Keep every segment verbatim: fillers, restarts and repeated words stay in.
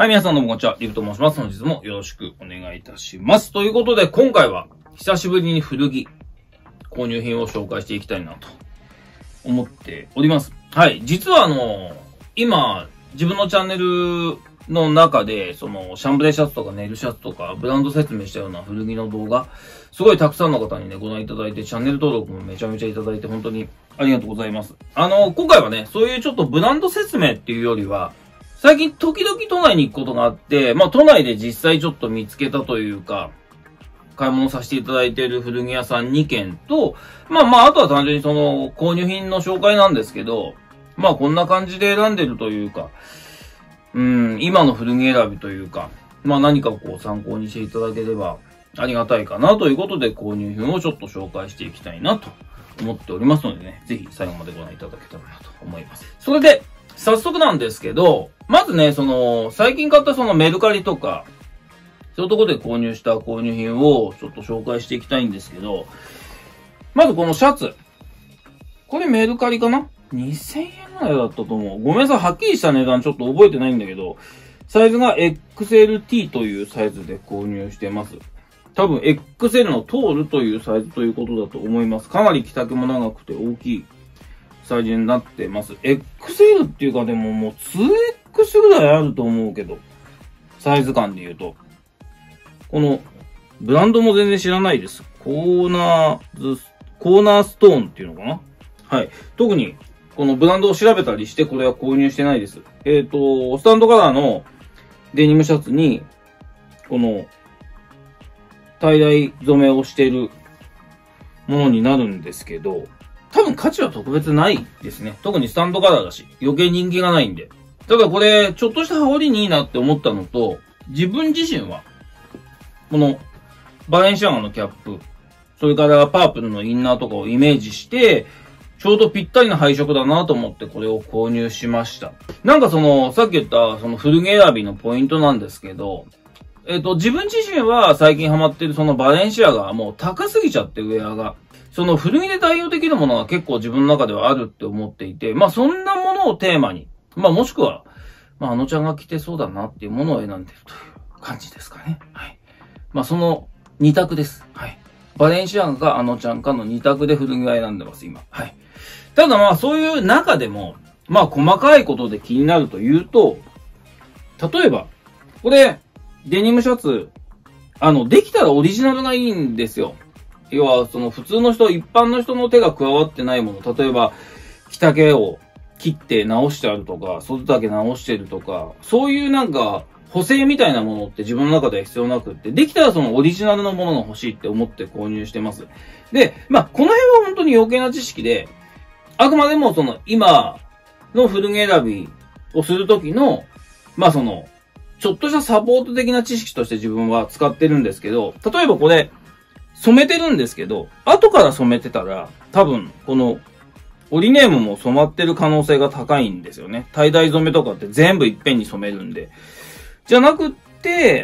はい、皆さんどうもこんにちは。リブと申します。本日もよろしくお願いいたします。ということで、今回は久しぶりに古着、購入品を紹介していきたいなと思っております。はい、実はあの、今、自分のチャンネルの中で、その、シャンブレーシャツとかネイルシャツとか、ブランド説明したような古着の動画、すごいたくさんの方にね、ご覧いただいて、チャンネル登録もめちゃめちゃいただいて、本当にありがとうございます。あの、今回はね、そういうちょっとブランド説明っていうよりは、最近時々都内に行くことがあって、まあ都内で実際ちょっと見つけたというか、買い物させていただいている古着屋さんにけんと、まあまああとは単純にその購入品の紹介なんですけど、まあこんな感じで選んでるというか、うん、今の古着選びというか、まあ何かこう参考にしていただければありがたいかなということで購入品をちょっと紹介していきたいなと思っておりますのでね、ぜひ最後までご覧いただけたらなと思います。それで、早速なんですけど、まずね、その、最近買ったそのメルカリとか、そういうところで購入した購入品をちょっと紹介していきたいんですけど、まずこのシャツ。これメルカリかな ?にせんえんぐらいだったと思う。ごめんなさい、はっきりした値段ちょっと覚えてないんだけど、サイズが エックスエルティー というサイズで購入してます。多分 エックスエル の通るというサイズということだと思います。かなり着丈も長くて大きいサイズになってます。エックスエル っていうかでももう ツーエックス ぐらいあると思うけど、サイズ感で言うと。この、ブランドも全然知らないです。コーナーズ、コーナーストーンっていうのかな？はい。特に、このブランドを調べたりしてこれは購入してないです。えっと、スタンドカラーのデニムシャツに、この、タイダイ染めをしているものになるんですけど、多分価値は特別ないですね。特にスタンドカラーだし、余計人気がないんで。ただこれ、ちょっとした羽織にいいなって思ったのと、自分自身は、この、バレンシアガのキャップ、それからパープルのインナーとかをイメージして、ちょうどぴったりな配色だなと思ってこれを購入しました。なんかその、さっき言ったその古着選びのポイントなんですけど、えっと、自分自身は最近ハマってるそのバレンシアガはもう高すぎちゃってウェアが。その古着で代用できるものが結構自分の中ではあるって思っていて、まあそんなものをテーマに、まあもしくは、まああのちゃんが着てそうだなっていうものを選んでるという感じですかね。はい。まあその二択です。はい。バレンシアガかあのちゃんかの二択で古着は選んでます、今。はい。ただまあそういう中でも、まあ細かいことで気になるというと、例えば、これ、デニムシャツ、あの、できたらオリジナルがいいんですよ。要は、その普通の人、一般の人の手が加わってないもの。例えば、着丈を切って直してあるとか、袖丈直してるとか、そういうなんか、補正みたいなものって自分の中では必要なくって、できたらそのオリジナルのものが欲しいって思って購入してます。で、まあ、この辺は本当に余計な知識で、あくまでもその、今の古着選びをするときの、まあその、ちょっとしたサポート的な知識として自分は使ってるんですけど、例えばこれ、染めてるんですけど、後から染めてたら、多分、この、折りネームも染まってる可能性が高いんですよね。タイダイ染めとかって全部いっぺんに染めるんで。じゃなくって、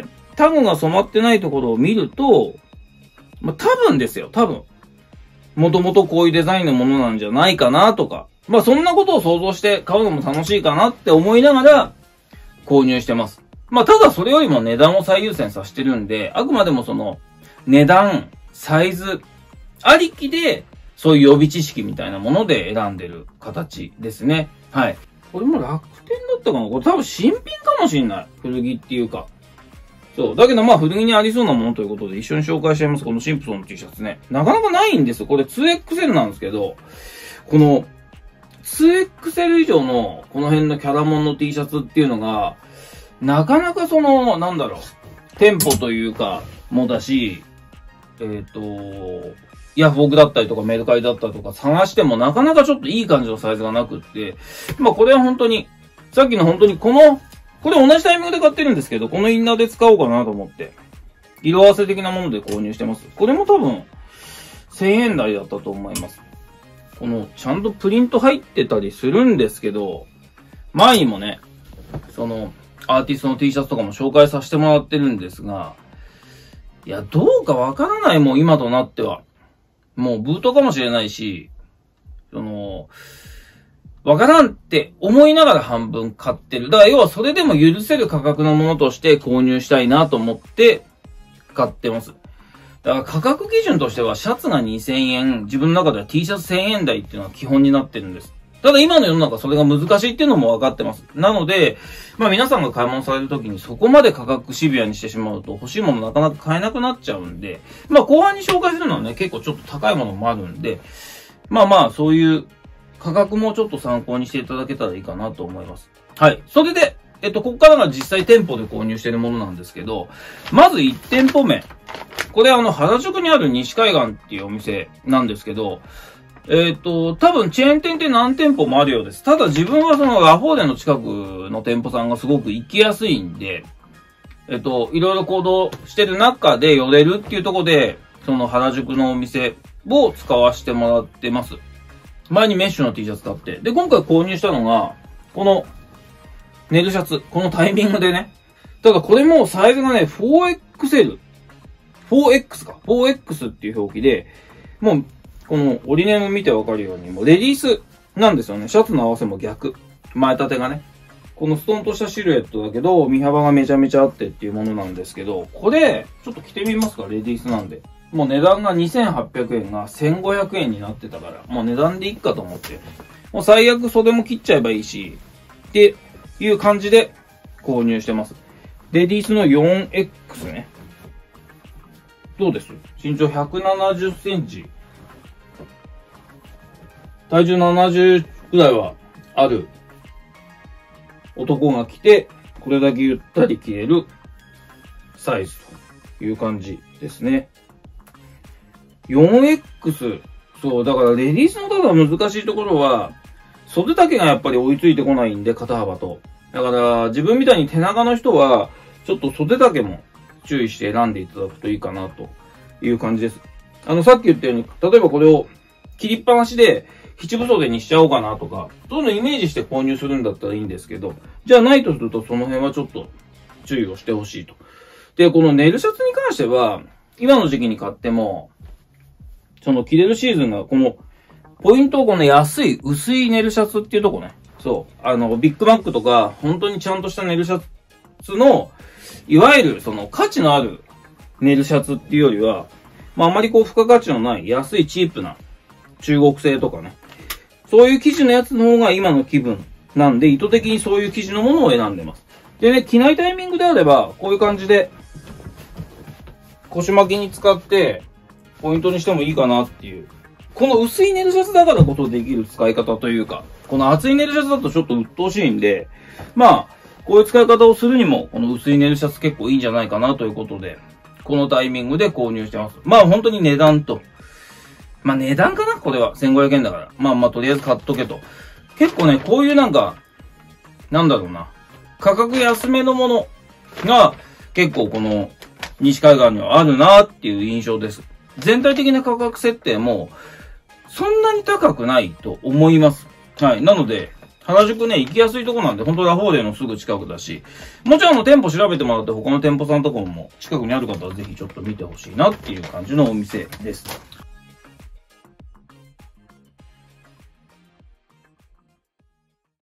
タグが染まってないところを見ると、まあ、多分ですよ、多分。もともとこういうデザインのものなんじゃないかなとか。まあ、そんなことを想像して買うのも楽しいかなって思いながら、購入してます。まあ、ただそれよりも値段を最優先させてるんで、あくまでもその、値段、サイズ、ありきで、そういう予備知識みたいなもので選んでる形ですね。はい。これも楽天だったかな？これ多分新品かもしんない。古着っていうか。そう。だけどまあ古着にありそうなものということで一緒に紹介しちゃいます。このシンプソンの T シャツね。なかなかないんですよ。これ ツーエックスエル なんですけど、この ツーエックスエル 以上のこの辺のキャラモンの T シャツっていうのが、なかなかその、なんだろう、店舗というか、もだし、えっと、ヤフオクだったりとかメルカリだったりとか探してもなかなかちょっといい感じのサイズがなくって、まあこれは本当に、さっきの本当にこの、これ同じタイミングで買ってるんですけど、このインナーで使おうかなと思って、色合わせ的なもので購入してます。これも多分、せんえん台だったと思います。この、ちゃんとプリント入ってたりするんですけど、前にもね、その、アーティストの T シャツとかも紹介させてもらってるんですが、いや、どうかわからないもん、今となっては。もうブートかもしれないし、その、 わからんって思いながら半分買ってる。だから要はそれでも許せる価格のものとして購入したいなと思って買ってます。だから価格基準としてはシャツがにせんえん、自分の中では T シャツせんえん台っていうのが基本になってるんです。ただ今の世の中それが難しいっていうのも分かってます。なので、まあ皆さんが買い物されるときにそこまで価格シビアにしてしまうと欲しいものなかなか買えなくなっちゃうんで、まあ後半に紹介するのはね、結構ちょっと高いものもあるんで、まあまあそういう価格もちょっと参考にしていただけたらいいかなと思います。はい。それで、えっと、ここからが実際店舗で購入しているものなんですけど、まずいち店舗目。これあの、原宿にある西海岸っていうお店なんですけど、えっと、多分チェーン店って何店舗もあるようです。ただ自分はそのラフォーレの近くの店舗さんがすごく行きやすいんで、えっと、いろいろ行動してる中で寄れるっていうところで、その原宿のお店を使わせてもらってます。前にメッシュの T シャツ買って。で、今回購入したのが、この、ネルシャツ。このタイミングでね。ただこれもサイズがね、フォーエックスエル。フォーエックス か。フォーエックス っていう表記で、もう、この折りネーム見てわかるように、もうレディースなんですよね。シャツの合わせも逆。前立てがね。このストンとしたシルエットだけど、身幅がめちゃめちゃあってっていうものなんですけど、これ、ちょっと着てみますか、レディースなんで。もう値段がにせんはっぴゃくえんがせんごひゃくえんになってたから、もう値段でいっかと思って。もう最悪袖も切っちゃえばいいし、っていう感じで購入してます。レディースの よんエックス ね。どうです？身長ひゃくななじゅっセンチ。体重ななじゅうぐらいはある男が着て、これだけゆったり着れるサイズという感じですね。よんエックス、そう、だからレディースのただ難しいところは、袖丈がやっぱり追いついてこないんで、肩幅と。だから自分みたいに手長の人は、ちょっと袖丈も注意して選んでいただくといいかなという感じです。あの、さっき言ったように、例えばこれを切りっぱなしで、七分袖にしちゃおうかなとか、そういうのイメージして購入するんだったらいいんですけど、じゃあないとするとその辺はちょっと注意をしてほしいと。で、このネルシャツに関しては、今の時期に買っても、その着れるシーズンが、この、ポイントをこの安い、薄いネルシャツっていうとこね。そう。あの、ビッグマックとか、本当にちゃんとしたネルシャツの、いわゆるその価値のあるネルシャツっていうよりは、まああまりこう付加価値のない安いチープな中国製とかね。そういう生地のやつの方が今の気分なんで、意図的にそういう生地のものを選んでます。でね、着ないタイミングであれば、こういう感じで、腰巻きに使って、ポイントにしてもいいかなっていう。この薄いネルシャツだからこそできる使い方というか、この厚いネルシャツだとちょっと鬱陶しいんで、まあ、こういう使い方をするにも、この薄いネルシャツ結構いいんじゃないかなということで、このタイミングで購入してます。まあ本当に値段と。まあ値段かなこれは。せんごひゃくえんだから。まあまあとりあえず買っとけと。結構ね、こういうなんか、なんだろうな。価格安めのものが結構この西海岸にはあるなっていう印象です。全体的な価格設定もそんなに高くないと思います。はい。なので、原宿ね、行きやすいとこなんで、本当ラフォーレのすぐ近くだし、もちろんの店舗調べてもらって他の店舗さんとかも近くにある方はぜひちょっと見てほしいなっていう感じのお店です。